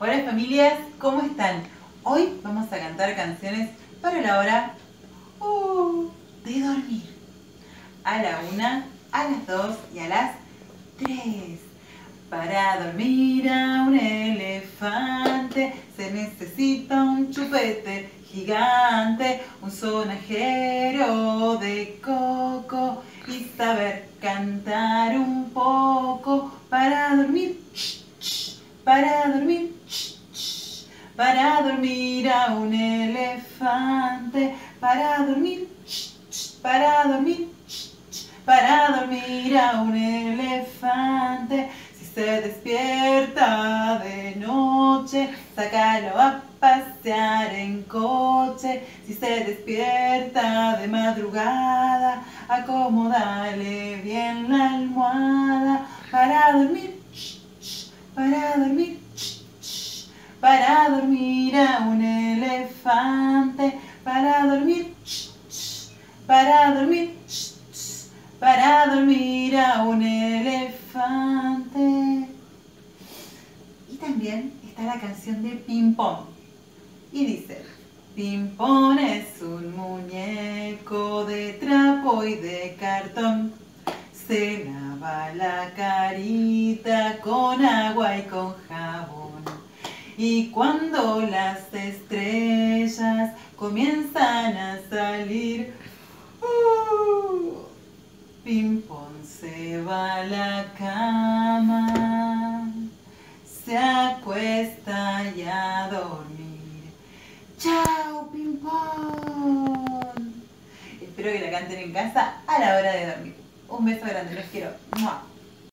Hola familias, ¿cómo están? Hoy vamos a cantar canciones para la hora de dormir. A la 1, a las 2 y a las 3. Para dormir a un elefante se necesita un chupete gigante, un sonajero de coco y saber cantar un poco. Para dormir, para dormir, para dormir a un elefante, para dormir, para dormir, para dormir a un elefante. Si se despierta de noche, sácalo a pasear en coche. Si se despierta de madrugada, acomódale bien la almohada. Para dormir, para dormir, para dormir a un elefante. Para dormir, para dormir, para dormir a un elefante. Y también está la canción de Ping Pong. Y dice: Ping Pong es un muñeco de trapo y de cartón. Se lava la carita con agua y con jabón. Y cuando las estrellas comienzan a salir, Ping Pong se va a la cama, se acuesta y a dormir. ¡Chao, Ping Pong! Espero que la canten en casa a la hora de dormir. Un beso grande, los quiero. ¡Mua!